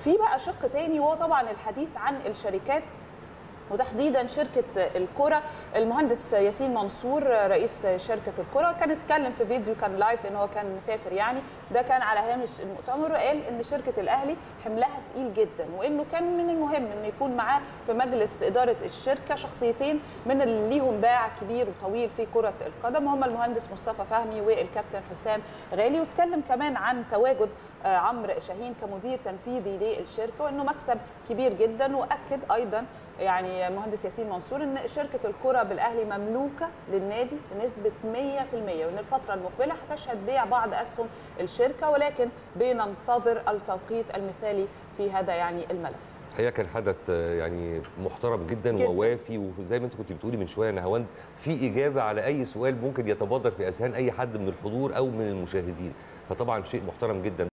في بقى شق تاني وهو طبعا الحديث عن الشركات وتحديدا شركه الكره. المهندس ياسين منصور رئيس شركه الكره كان اتكلم في فيديو كان لايف لان هو كان مسافر، يعني ده كان على هامش المؤتمر، وقال ان شركه الاهلي حملها تقيل جدا، وانه كان من المهم انه يكون معاه في مجلس اداره الشركه شخصيتين من اللي ليهم باع كبير وطويل في كره القدم، هم المهندس مصطفى فهمي والكابتن حسام غالي. واتكلم كمان عن تواجد عمرو شاهين كمدير تنفيذي للشركه وانه مكسب كبير جدا. واكد ايضا يعني مهندس ياسين منصور ان شركه الكره بالاهلي مملوكه للنادي بنسبه 100%، وان الفتره المقبله هتشهد بيع بعض اسهم الشركه، ولكن بننتظر التوقيت المثالي في هذا يعني الملف. هي كان حدث يعني محترم جدا ووافي، وزي ما انت كنت بتقولي من شويه يا نهاوند في اجابه على اي سؤال ممكن يتبادر في اذهان اي حد من الحضور او من المشاهدين، فطبعا شيء محترم جدا.